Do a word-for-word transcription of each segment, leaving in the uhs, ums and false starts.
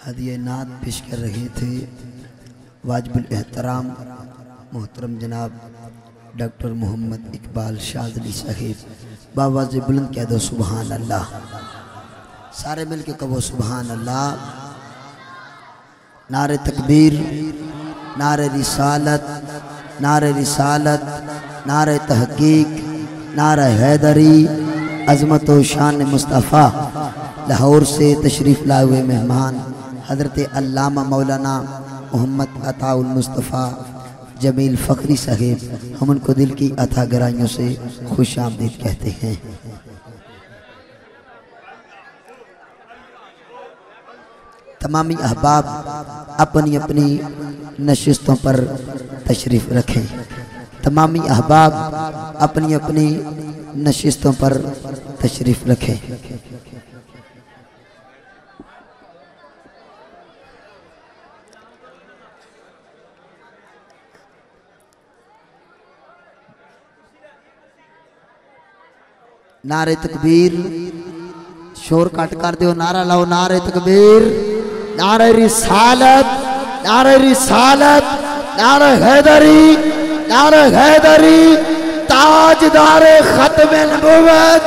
हदिया नात पेश कर रहे थे वाजिबुल एहतराम मोहतरम जनाब डॉक्टर मोहम्मद इकबाल शाज़ली साहिब। बाबा से बुलंद कह दो सुबहान अल्लाह। सारे मिल के कहो सुबहान अल्लाह। नारे तकबीर, नारे रिसालत, नारे रिसालत, नारे तहकीक, नारे हैदरी, अज़मत व शान मुस्तफ़ा। लाहौर से तशरीफ़ लाए हुए मेहमान हज़रत अल्लामा मौलाना मोहम्मद अताउल मुस्तफ़ा जमील फ़खरी साहिब, हम उनको दिल की अथा गहराइयों से खुश आमदीद कहते हैं। तमामी अहबाब अपनी अपनी नशिस्तों पर तशरीफ़ रखें। तमामी अहबाब अपनी अपनी नशिस्तों पर तशरीफ़ रखें। नारे तकबीर, शोर कट कर दो, नारा लाओ। नारे तकबीर, नारे रिसालत, नारे रिसालत, नारे हैदरी, नारे हैदरी, ताजदारे खत्मे नबुव्वत।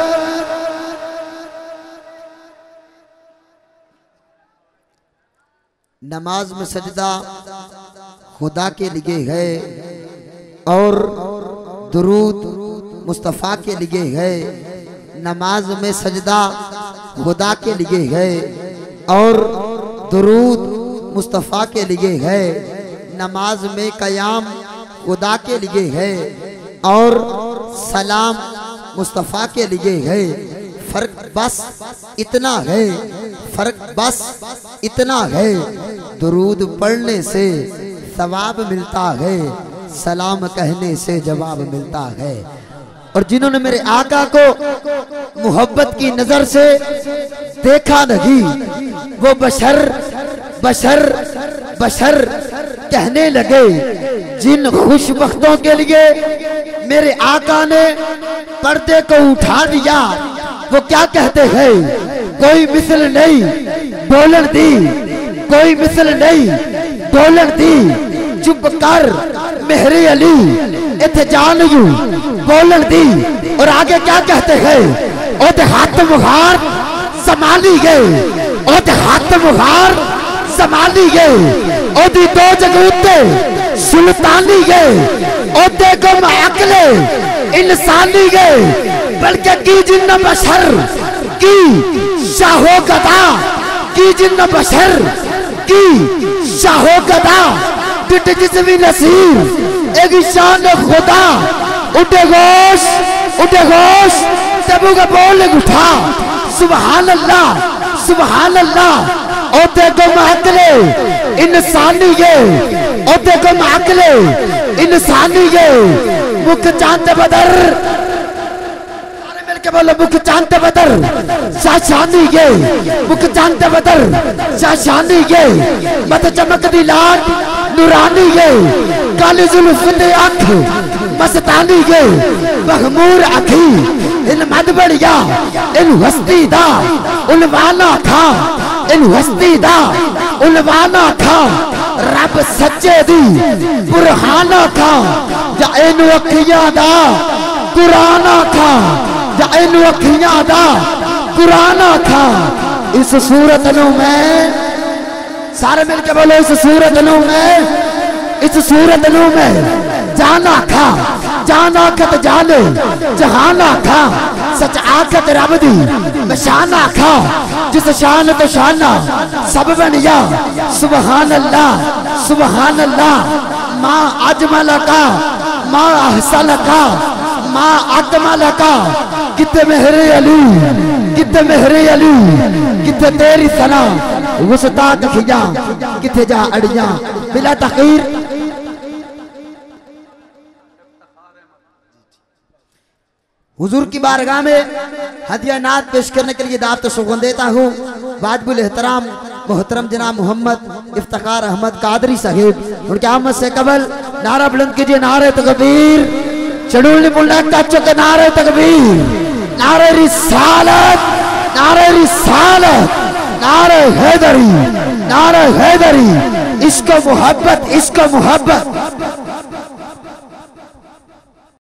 नमाज में सजदा खुदा के लिए है और दुरूद मुस्तफ़ा के लिए है। नमाज में सजदा खुदा के लिए है और दुरूद मुस्तफ़ा के लिए है। नमाज में क़याम खुदा के लिए है और सलाम मुस्तफ़ा के लिए है। फ़र्क बस इतना है, फ़र्क बस इतना है, दुरूद पढ़ने से सवाब मिलता है, सलाम कहने से जवाब मिलता है। और जिन्होंने मेरे आका को मोहब्बत की नजर से देखा नहीं, वो बशर बशर बशर कहने लगे। जिन खुशबख्तों के लिए मेरे आका ने पर्दे को उठा दिया, वो क्या कहते हैं? कोई मिसल नहीं बोलन दी, कोई मिसल नहीं बोलन दी। चुप कर मेहरे अली इथे जान यू बोलन दी। और आगे क्या कहते हैं? ओते हाथ मुहार संभाली गए, ओते हाथ मुहार संभाली गए, ओदी दो जगूते सुल्तानी गए, ओते गुम अकले इंसानी गए। बल्कि की जिन्न बशर की शाहो गदा, की जिन्न बशर की शाहो गदा। डिट जिस्मी नसीर एक शान खुदा, उठे गोश उठे गोश तबू का बोल उठा। सुबहान अल्लाह सुबहान अल्लाह। ओते को महकले इंसानी ये, ओते को महकले इंसानी ये। मुख चांद बदर, मिलके बोलो मुख चांद बदर शाशानी ये, मुख चांद बदर शाशानी ये। मत चमक दी लाट नूरानी ये, काली जुल्फ़े आँख मस्तानी ये। बखमूर अखी इन मद बढ़िया, इन हस्ती दा उलवाना था, इन हस्ती दा उलवाना था। रब सच्चे दी बुरहाना था, या इन अखियां दा कुराना था, या इन अखियां दा कुराना था। इस सूरत नू मैं, सारे मिलके बोलो इस सूरत नू मैं, इस सूरत नू मैं जाना था, जाना खत जाने जहाना था। सच आकत रब दी बशाना था, जिस शान तो शाना सब बनिया। सुबहान अल्लाह सुबहान अल्लाह। माँ अजमल का, माँ अहसन का, माँ अकमल का। कितने मेहरे अली, कितने मेहरे अली, कितने तेरी सना वसता कखिया, कितने जा अड़िया बिला तकीर। हुजूर की बारगाह में हदिया नात पेश करने के लिए दावत सुगन देता हूँ वाजिबुल एहतराम मोहतरम जनाब मोहम्मद इफ्तिखार अहमद कादरी साहिब। उनके आमद से कबल नारा बुलंद कीजिए, नारे तकबीर। चड़ूल मुल्ला काचो के नारे तकबीर, नारे रिसालत, नारे रिसालत, नारे हैदरी, नारे हैदरी, इसको मोहब्बत, इसको मोहब्बत।